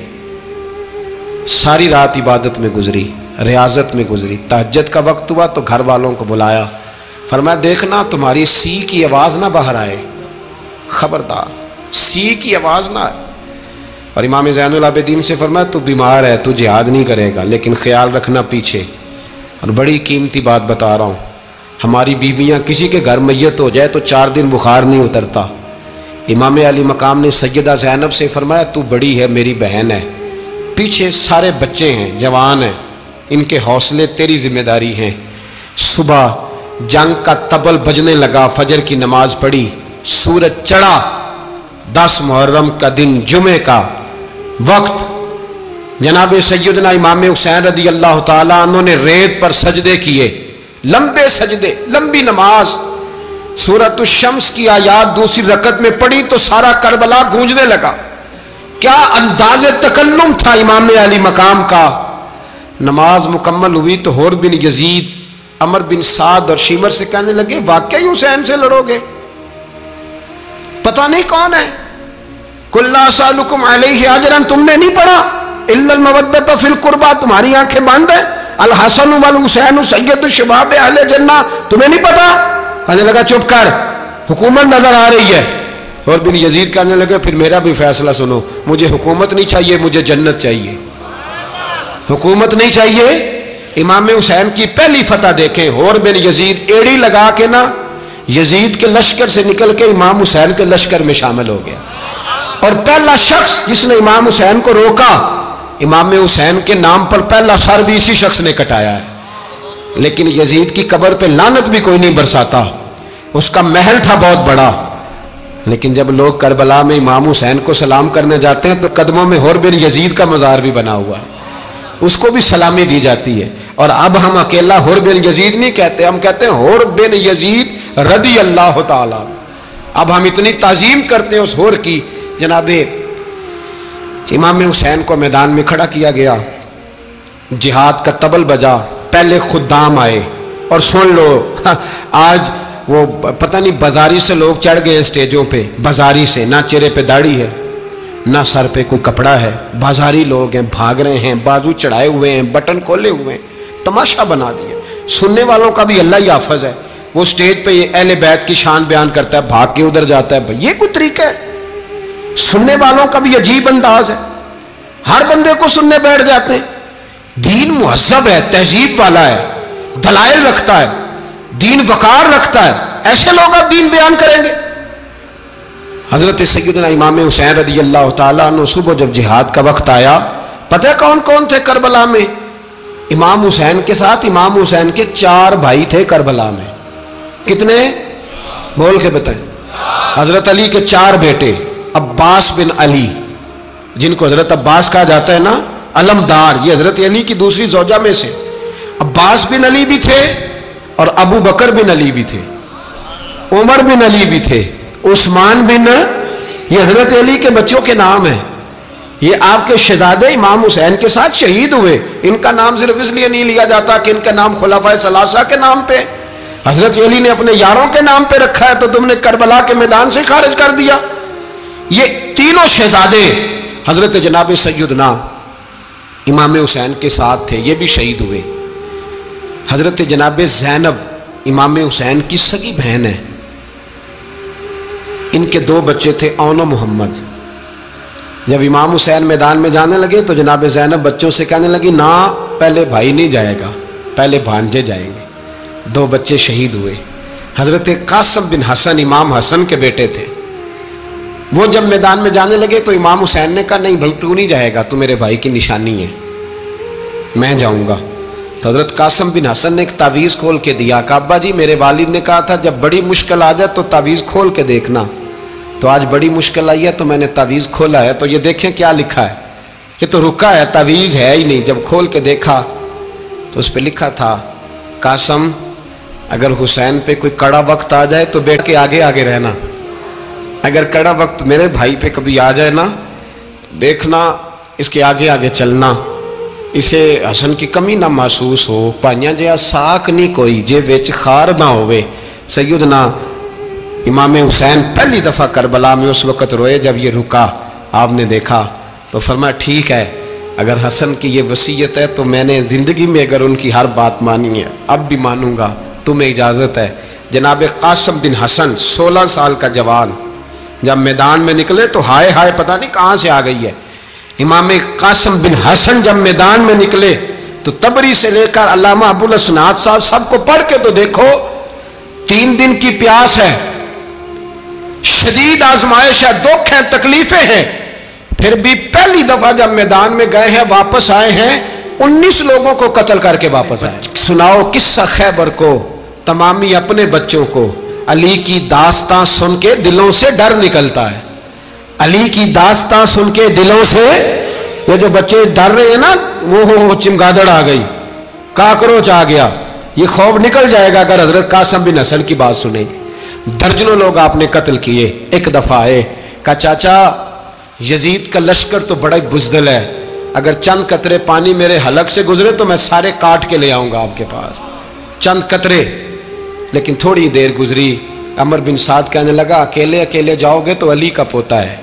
सारी रात इबादत में गुजरी, रियाजत में गुजरी। तहज्जुद का वक्त हुआ तो घर वालों को बुलाया, फरमाया देखना तुम्हारी सी की आवाज ना बाहर आए, खबरदार सी की आवाज ना आए। और इमाम ज़ैनुल आबिदीन से फरमाया तू बीमार है, तू जिहाद नहीं करेगा, लेकिन ख्याल रखना पीछे। और बड़ी कीमती बात बता रहा हूँ, हमारी बीवियाँ किसी के घर मैयत हो जाए तो चार दिन बुखार नहीं उतरता। इमाम अली मकाम ने सैयदा ज़ैनब से फरमाया तू बड़ी है, मेरी बहन है, पीछे सारे बच्चे हैं, जवान हैं, इनके हौसले तेरी जिम्मेदारी हैं। सुबह जंग का तबल बजने लगा, फजर की नमाज पढ़ी, सूरज चढ़ा, दस मुहर्रम का दिन, जुमे का वक्त। जनाब सैयदना इमाम हुसैन रज़ी अल्लाह ताला अन्हु ने रेत पर सजदे किए, लंबे सजदे, लंबी नमाज। सूरत शम्स की आयात दूसरी रकत में पढ़ी तो सारा करबला गूंजने लगा। क्या अंदाज़े तकल्लुम था इमाम अली मकाम का। नमाज मुकम्मल हुई तो हुर बिन यजीद, अमर बिन साद और शिमर से कहने लगे वाकई हुसैन से लड़ोगे, पता नहीं कौन है। कुल्ला सालुकुम अलैहि अजरन, तुमने नहीं पढ़ा, इल्लल मवद्दत फिल कुर्बा, तुम्हारी आंखें बंद है। अल हसन वल हुसैन सय्यदु शबाब अहले जन्नह, तुम्हें नहीं पता। कहने लगा चुप कर, हुकूमत नजर आ रही है। और बिन यजीद कहने लगे फिर मेरा भी फैसला सुनो, मुझे हुकूमत नहीं चाहिए, मुझे जन्नत चाहिए। हुकूमत नहीं चाहिए। इमाम हुसैन की पहली फतह देखें, और बिन यजीद एड़ी लगा के ना यजीद के लश्कर से निकल के इमाम हुसैन के लश्कर में शामिल हो गया। और पहला शख्स जिसने इमाम हुसैन को रोका इमाम हुसैन के नाम पर पहला सर भी इसी शख्स ने कटाया है, लेकिन यजीद की कब्र पे लानत भी कोई नहीं बरसाता। उसका महल था बहुत बड़ा, लेकिन जब लोग करबला में इमाम हुसैन को सलाम करने जाते हैं तो कदमों में हुर बिन यजीद का मज़ार भी बना हुआ है, उसको भी सलामी दी जाती है। और अब हम अकेला हुर बिन यजीद नहीं कहते, हम कहते हैं हुर बिन यजीद रदी अल्लाह ताला। अब हम इतनी ताजीम करते हैं उस हुर की। जनाबे इमाम हुसैन को मैदान में खड़ा किया गया, जिहाद का तबल बजा, पहले खुद्दाम आए। और सुन लो, आज वो पता नहीं बाजारी से लोग चढ़ गए स्टेजों पे, बाजारी से, ना चेहरे पे दाढ़ी है ना सर पे कोई कपड़ा है, बाजारी लोग हैं, भाग रहे हैं, बाजू चढ़ाए हुए हैं, बटन खोले हुए हैं, तमाशा बना दिया। सुनने वालों का भी अल्लाह ही हाफिज है, वो स्टेज पे ये अहले बैत की शान बयान करता है, भाग के उधर जाता है। भाई ये कोई तरीका है? सुनने वालों का भी अजीब अंदाज है, हर बंदे को सुनने बैठ जाते हैं। दीन मुहज्जब है, तहजीब वाला है, दलाइल रखता है, दीन वकार रखता है, ऐसे लोग अब दीन बयान करेंगे। हजरत सैयदना इमाम हुसैन रज़ी अल्लाह ताला अन्हु सुबह जब जिहाद का वक्त आया, पता है कौन कौन थे करबला में? इमाम हुसैन के साथ इमाम हुसैन के चार भाई थे करबला में। कितने? बोल के बताएं। हजरत अली के चार बेटे, अब्बास बिन अली, जिनको हजरत अब्बास कहा जाता है ना, अलमदार, ये हजरत अली की दूसरी जोजा में से अब्बास बिन अली भी थे, और अबू बकर बिन अली भी थे, उमर बिन अली भी थे, उस्मान बिन, ये हजरत अली के बच्चों के नाम है। ये आपके शहजादे इमाम हुसैन के साथ शहीद हुए। इनका नाम सिर्फ इसलिए नहीं लिया जाता कि इनका नाम खुलाफाए सलासा के नाम पे, हजरत अली ने अपने यारों के नाम पे रखा है, तो तुमने करबला के मैदान से खारिज कर दिया। ये तीनों शहजादे हजरत जनाब सैयदना इमाम हुसैन के साथ थे, ये भी शहीद हुए। हजरत जनाब ज़ैनब इमाम हुसैन की सगी बहन है, इनके दो बच्चे थे, औन और मोहम्मद। जब इमाम हुसैन मैदान में जाने लगे तो जनाब ज़ैनब बच्चों से कहने लगी, ना पहले भाई नहीं जाएगा, पहले भांजे जाएंगे। दो बच्चे शहीद हुए। हजरत कासिम बिन हसन इमाम हसन के बेटे थे, वो जब मैदान में जाने लगे तो इमाम हुसैन ने कहा, नहीं भाई तू नहीं जाएगा, तू मेरे भाई की निशानी है, मैं जाऊंगा। तो हजरत कासिम बिन हसन ने एक तावीज़ खोल के दिया। अब्बा जी, मेरे वालिद ने कहा था जब बड़ी मुश्किल आ जाए तो तावीज़ खोल के देखना, तो आज बड़ी मुश्किल आई है तो मैंने तावीज़ खोला है, तो ये देखें क्या लिखा है। ये तो रुका है, तावीज़ है ही नहीं। जब खोल के देखा तो उस पर लिखा था, कासिम अगर हुसैन पे कोई कड़ा वक्त आ जाए तो बैठ के आगे आगे रहना, अगर कड़ा वक्त मेरे भाई पे कभी आ जाए ना, देखना इसके आगे आगे चलना, इसे हसन की कमी ना महसूस हो। भाइयां जिहा साक नहीं कोई जे विच खार ना होवे। सैयदना इमाम हुसैन पहली दफ़ा करबला में उस वक़्त रोए जब ये रुका, आपने देखा तो फरमाया, ठीक है, अगर हसन की ये वसीयत है तो मैंने ज़िंदगी में अगर उनकी हर बात मानी है, अब भी मानूंगा, तुम्हें इजाज़त है। जनाब कासिम बिन हसन सोलह साल का जवान जब मैदान में निकले तो हाय हाय पता नहीं कहाँ से आ गई है। इमाम कासिम बिन हसन जब मैदान में निकले तो तबरी से लेकर अल्लामा अबुल हसनात साहब सबको पढ़ के तो देखो, तीन दिन की प्यास है, शदीद आजमाइश है, दुख है, तकलीफें हैं, फिर भी पहली दफा जब मैदान में गए हैं, वापस आए हैं, उन्नीस लोगों को कत्ल करके वापस आए। सुनाओ किस्सा खैबर को, तमामी अपने बच्चों को। अली की दास्तां सुन के दिलों से डर निकलता है, अली की दास्तां सुन के दिलों से, ये जो बच्चे डर रहे हैं ना, वो हो, हो चिमगादड़ आ गई, काकरोच आ गया, ये खौफ निकल जाएगा अगर हजरत कासिम बिन हसन की बात सुनेंगे। दर्जनों लोग आपने कत्ल किए। एक दफा आए, कहा चाचा यजीद का लश्कर तो बड़ा ही बुज़दिल है, अगर चंद कतरे पानी मेरे हलक से गुजरे तो मैं सारे काट के ले आऊंगा आपके पास, चंद कतरे। लेकिन थोड़ी देर गुजरी, अमर बिन साद कहने लगा, अकेले अकेले जाओगे तो अली का पोता है,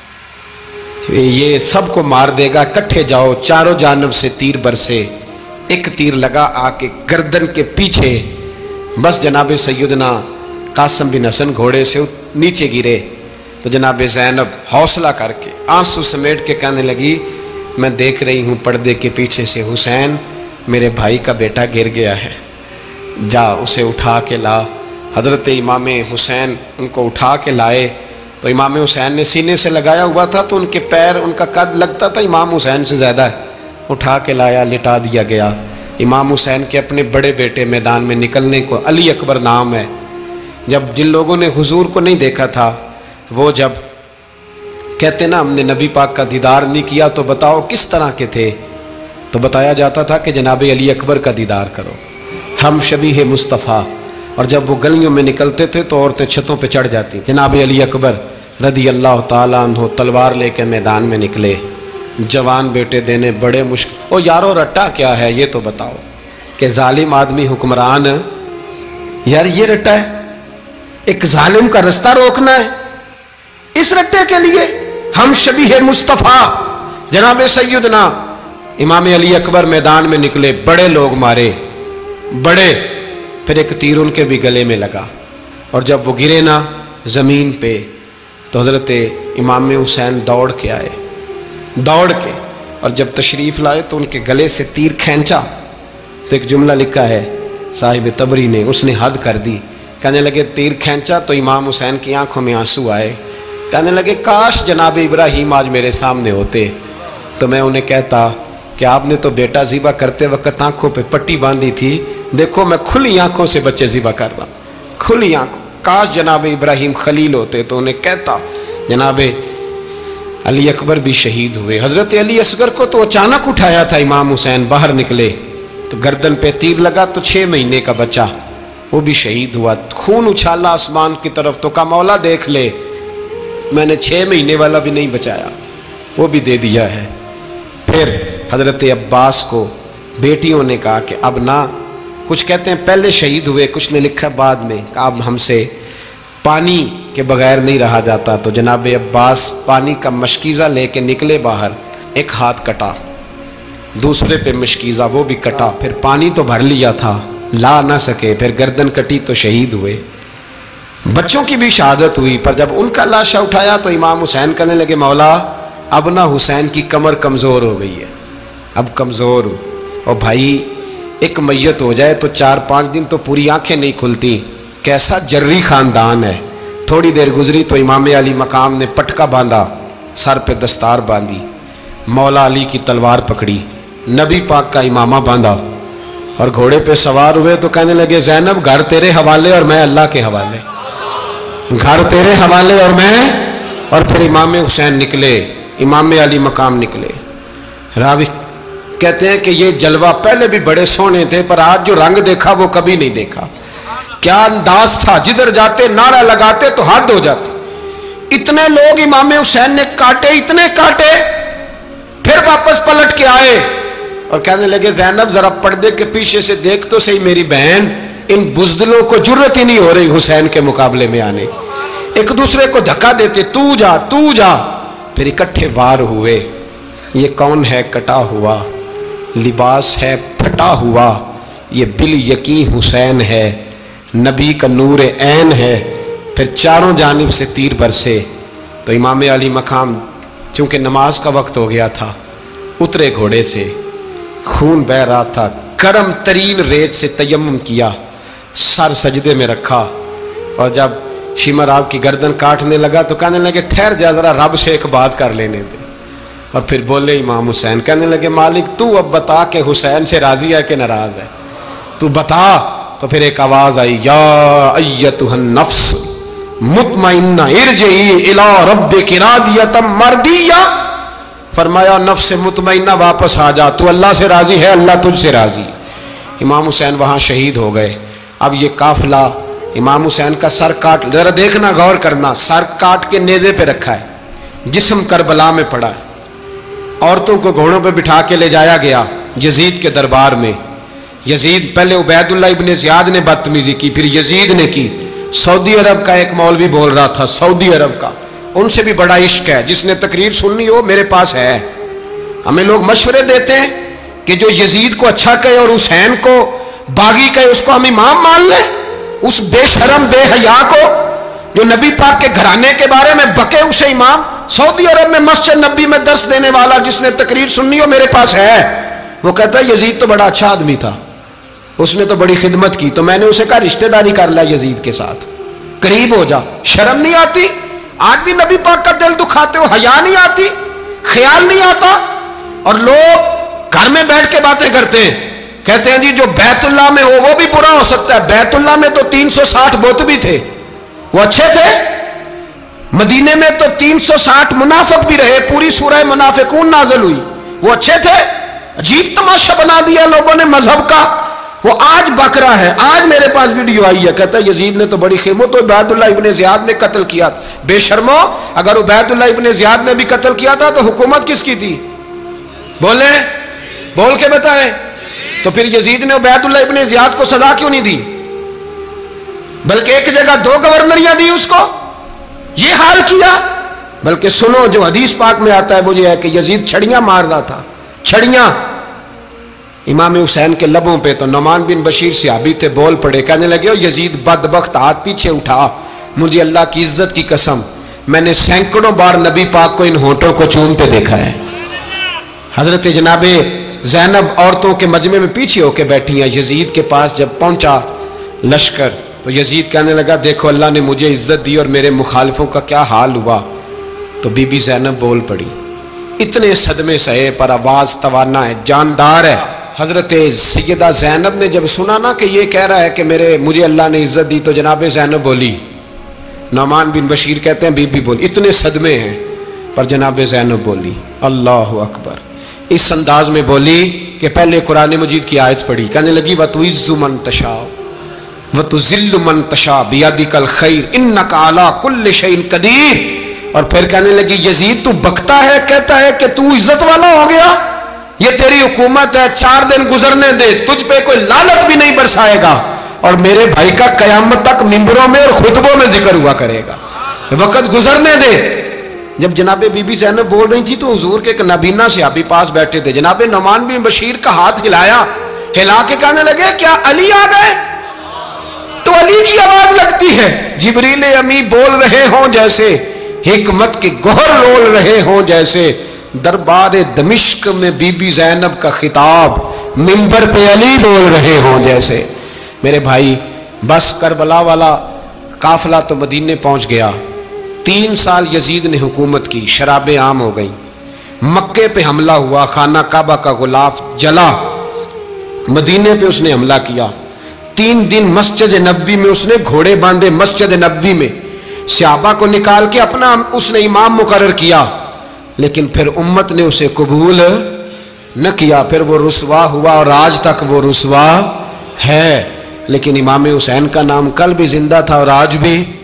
ये सबको मार देगा, इकट्ठे जाओ। चारों जानब से तीर बरसे, एक तीर लगा आके गर्दन के पीछे, बस जनाब सैयदना कासिम बिन हसन घोड़े से नीचे गिरे। तो जनाब ज़ैनब हौसला करके आंसू समेट के कहने लगी, मैं देख रही हूँ पर्दे के पीछे से हुसैन मेरे भाई का बेटा गिर गया है, जा उसे उठा के ला। हज़रत इमाम हुसैन उनको उठा के लाए تو امام حسین نے سینے سے لگایا ہوا تھا تو ان کے پیر، ان کا قد لگتا تھا امام حسین سے زیادہ ہے، اٹھا کے لایا، لٹا دیا گیا۔ امام حسین کے اپنے بڑے بیٹے میدان میں نکلنے کو، علی اکبر نام ہے، جب جن لوگوں نے حضور کو نہیں دیکھا تھا وہ جب کہتے نا ہم نے نبی پاک کا دیدار نہیں کیا تو بتاؤ کس طرح کے تھے، تو بتایا جاتا تھا کہ جناب علی اکبر کا دیدار کرو، ہم شبیہ مصطفیٰ۔ اور جب وہ گلیوں میں نکلتے تھے تو عورتیں چھتوں پہ چڑھ جاتی۔ جناب علی اکبر رضی اللہ تعالیٰ عنہ تلوار لے کے میدان میں نکلے، جوان بیٹے دینے بڑے مشکل۔ او یارو رٹا کیا ہے یہ تو بتاؤ، کہ ظالم آدمی حکمران، یار یہ رٹا ہے، ایک ظالم کا رستہ روکنا ہے، اس رٹے کے لیے ہم شبیہ مصطفیٰ۔ جناب سیدنا امام علی اکبر میدان میں نکلے، بڑے لوگ مارے، بڑے، پھر ایک تیر ان کے بھی گلے میں لگا، اور جب وہ گرے نا زمین پہ تو حضرت امام حسین دوڑ کے آئے، دوڑ کے، اور جب تشریف لائے تو ان کے گلے سے تیر کھینچا تو ایک جملہ لکھا ہے صاحب تبری نے، اس نے حد کر دی، کہنے لگے تیر کھینچا تو امام حسین کی آنکھوں میں آنسو آئے، کہنے لگے کاش جناب ابراہیم آج میرے سامنے ہوتے تو میں انہیں کہتا کہ آپ نے تو بیٹا ذبح کرتے وقت آنکھوں پہ پٹی باندھی تھی، دیکھو میں کھلی آنکھوں سے بچے ذبح کر رہا ہوں، کھلی آنکھوں، کاش جناب ابراہیم خلیل ہوتے تو انہیں کہتا۔ جناب علی اکبر بھی شہید ہوئے۔ حضرت علی اصغر کو تو اچانک اٹھایا تھا امام حسین، باہر نکلے تو گردن پہ تیر لگا تو چھ مہینے کا بچہ وہ بھی شہید ہوا، خون اچھالا آسمان کی طرف تو کہا مولا دیکھ لے میں نے چھ مہینے والا بھی نہیں بچایا، وہ بھی دے دیا ہے۔ پھر حضرت عباس کو بیٹیوں نے کہا کہ اب نہ، کچھ کہتے ہیں پہلے شہید ہوئے، کچھ نے لکھا بعد میں، کہ اب ہم سے پانی کے بغیر نہیں رہا جاتا، تو جناب عباس پانی کا مشکیزہ لے کے نکلے باہر، ایک ہاتھ کٹا، دوسرے پہ مشکیزہ وہ بھی کٹا، پھر پانی تو بھر لیا تھا لا نہ سکے، پھر گردن کٹی تو شہید ہوئے۔ بچوں کی بھی شہادت ہوئی، پر جب ان کا لاشا اٹھایا تو امام حسین کہنے لگے مولا اب نہ حسین کی کمر کمزور ہو گئی ہے، اب کمزور ہو، اور بھائی ایک میت ہو جائے تو چار پانچ دن تو پوری آنکھیں نہیں کھلتی، کیسا جری خاندان ہے۔ تھوڑی دیر گزری تو امام علی مقام نے پٹکا باندھا، سر پہ دستار باندھی، مولا علی کی تلوار پکڑی، نبی پاک کا امامہ باندھا اور گھوڑے پہ سوار ہوئے تو کہنے لگے زینب گھر تیرے حوالے اور میں اللہ کے حوالے، گھر تیرے حوالے اور میں، اور پھر امام حسین نکلے، امام علی مقام نکلے۔ راوی کہتے ہیں کہ یہ جلوہ پہلے بھی بڑے سونے تھے پر آج جو رنگ دیکھا وہ کبھی نہیں دیکھا، کیا انداز تھا، جدھر جاتے نعرہ لگاتے تو حد ہو جاتی، اتنے لوگ امام حسین نے کاٹے، اتنے کاٹے، پھر واپس پلٹ کے آئے اور کہنے لگے زینب ذرا پردے کے پیچھے سے دیکھ تو صحیح میری بہن، ان بزدلوں کو جرت ہی نہیں ہو رہی حسین کے مقابلے میں آنے، ایک دوسرے کو دھکا دیتے، تو جا تو جا، پھر اکٹھے وار ہوئے۔ یہ کون ہے کٹا ہوا، لباس ہے پھٹا ہوا، یہ بال یقین حسین ہے، نبی کا نور عین ہے۔ پھر چاروں جانب سے تیر برسے تو امام علی مقام چونکہ نماز کا وقت ہو گیا تھا، اترے گھوڑے سے، خون بہ رہا تھا، گرم ترین ریت سے تیمم کیا، سر سجدے میں رکھا، اور جب شمر آپ کی گردن کاٹنے لگا تو کہنے لگے ٹھہر جا ذرا رب سے ایک بات کر لینے دے، اور پھر بولے امام حسین، کہنے لگے مالک تو اب بتا کہ حسین سے راضی ہے کہ ناراض ہے، تو بتا۔ تو پھر ایک آواز آئی، یا ایتھا النفس مطمئنہ ارجعی الی ربک راضیۃ مرضیہ، فرمایا نفس مطمئنہ واپس آ جا، تو اللہ سے راضی ہے، اللہ تجھ سے راضی۔ امام حسین وہاں شہید ہو گئے۔ اب یہ قافلہ امام حسین کا سر کاٹ، ذرا دیکھنا غور کرنا، سر کاٹ کے نیزے پہ رکھا ہے، جسم کربلا میں پڑا ہے، عورتوں کو گھوڑوں پہ بٹھا کے لے جایا گیا یزید کے دربار میں۔ یزید پہلے عبید اللہ ابن زیاد نے بدتمیزی کی، پھر یزید نے کی۔ سعودی عرب کا ایک مولوی بول رہا تھا، سعودی عرب کا، ان سے بھی بڑا عشق ہے، جس نے تقریر سننی ہو میرے پاس ہے۔ ہمیں لوگ مشورے دیتے ہیں کہ جو یزید کو اچھا کہے اور حسین کو باغی کہے اس کو ہم امام مان لیں، اس بے شرم بے حیا کو جو نبی پاک کے گھرانے کے بارے میں بکے اسے امام۔ سعودی عرب میں مسجد نبی میں درس دینے والا جس نے تقریر سننی ہو میرے پاس ہے، وہ کہتا ہے یزید تو بڑا اچھا آدمی تھا، اس نے تو بڑی خدمت کی، تو میں نے اسے کہا رشتہ داری کر لیا یزید کے ساتھ، قریب ہو جا، شرم نہیں آتی؟ آج بھی نبی پاک کا دل دکھاتے ہو، حیا نہیں آتی، خیال نہیں آتا؟ اور لوگ گھر میں بیٹھ کے باتیں کرتے ہیں، کہتے ہیں جی جو بیت اللہ میں ہو وہ بھی برا ہو سکتا ہے۔ بیت اللہ میں تو تین سو ساٹھ بت بھی تھے، وہ اچھے تھے۔ مدینے میں تو تین سو ساٹھ منافق بھی رہے، پوری سورہ منافقون نازل ہوئی، وہ اچھے تھے۔ عجیب تماشا بنا دیا لوگوں نے مذہب کا۔ وہ آج بک رہا ہے، آج میرے پاس ویڈیو آئی ہے، کہتا ہے یزید نے تو بڑی خیر، وہ تو عبید اللہ ابن زیاد نے قتل کیا۔ بے شرمو، اگر عبید اللہ ابن زیاد نے بھی قتل کیا تھا تو حکومت کس کی تھی؟ بولیں، بول کے بتائیں۔ تو پھر یزید نے عبید اللہ ابن زیاد کو سزا کیوں نہیں دی، بلکہ ایک جگہ دو گورنریاں دی اس کو، یہ حال کیا؟ بلکہ سنو جو حدیث پاک میں آتا ہے وہ یہ ہے کہ یزید چھڑیاں مار رہا تھا، چھڑیاں امام حسین کے لبوں پہ۔ تو نعمان بن بشیر صحابی تھے، بول پڑے، کہنے لگے یزید بدبخت، ہاتھ پیچھے اٹھا، مجھے اللہ کی عزت کی قسم میں نے سینکڑوں بار نبی پاک کو ان ہونٹوں کو چومتے دیکھا ہے۔ حضرت جناب زینب عورتوں کے مجمع میں پیچھے ہو کے بیٹھی ہیں، یزید کے پاس جب پہنچا لشکر تو یزید کہنے لگا دیکھو اللہ نے مجھے عزت دی اور میرے مخالفوں کا کیا حال ہوا۔ تو بی بی زینب بول پڑی، اتنے صدمے سہے پر آواز توانا ہے، جاندار ہے۔ حضرت سیدہ زینب نے جب سنا نا کہ یہ کہہ رہا ہے کہ میرے مجھے اللہ نے عزت دی، تو جناب زینب بولی، نعمان بن بشیر کہتے ہیں بی بی بولی، اتنے صدمے ہیں پر جناب زینب بولی اللہ اکبر، اس انداز میں بولی کہ پہلے قرآن مجید کی آیت پڑھی، کہنے لگی وَتُعِزُّ مَن تَشَاءُ وَتُذِلُّ مَن تَشَاءُ بِيَدِكَ الْخَيْرُ إِنَّكَ عَلَىٰ كُلِّ شَيْءٍ قَدِيرٌ۔ اور پھر کہنے لگی یزید تو بکتا ہے، کہتا ہے کہ تو عزت والا ہو گیا، یہ تیری حکومت ہے، چار دن گزرنے دے، تجھ پہ کوئی لعنت بھی نہیں برسائے گا، اور میرے بھائی کا قیامت تک ممبروں میں اور خطبوں میں ذکر ہوا کرے گا، وقت گزرنے دے۔ جب جناب بی بی زینب بول رہی تھی تو حضور کے ایک نابینا صحابی پاس بیٹھے تھے، جناب نعمان بن بشیر کا ہاتھ ہلایا، ہلا کے کہنے لگے کیا علی آ گئے؟ تو علی کی آواز لگتی ہے، جبریل امی بول رہے ہوں جیسے، حکمت کے گوہر رول رہے ہوں جیسے، دربار دمشق میں بی بی زینب کا خطاب، منبر پہ علی بول رہے ہوں جیسے۔ میرے بھائی بس کربلا والا قافلہ تو مدینے پہنچ گیا، تین سال یزید نے حکومت کی، شرابیں عام ہو گئیں، مکے پہ حملہ ہوا، خانہ کعبہ کا غلاف جلا، مدینے پہ اس نے حملہ کیا، تین دن مسجد نبوی میں اس نے گھوڑے باندھے، مسجد نبوی میں صحابہ کو نکال کے اپنا اس نے امام مقرر کیا، لیکن پھر امت نے اسے قبول نہ کیا، پھر وہ رسوا ہوا اور آج تک وہ رسوا ہے۔ لیکن امام حسین کا نام کل بھی زندہ تھا اور آج بھی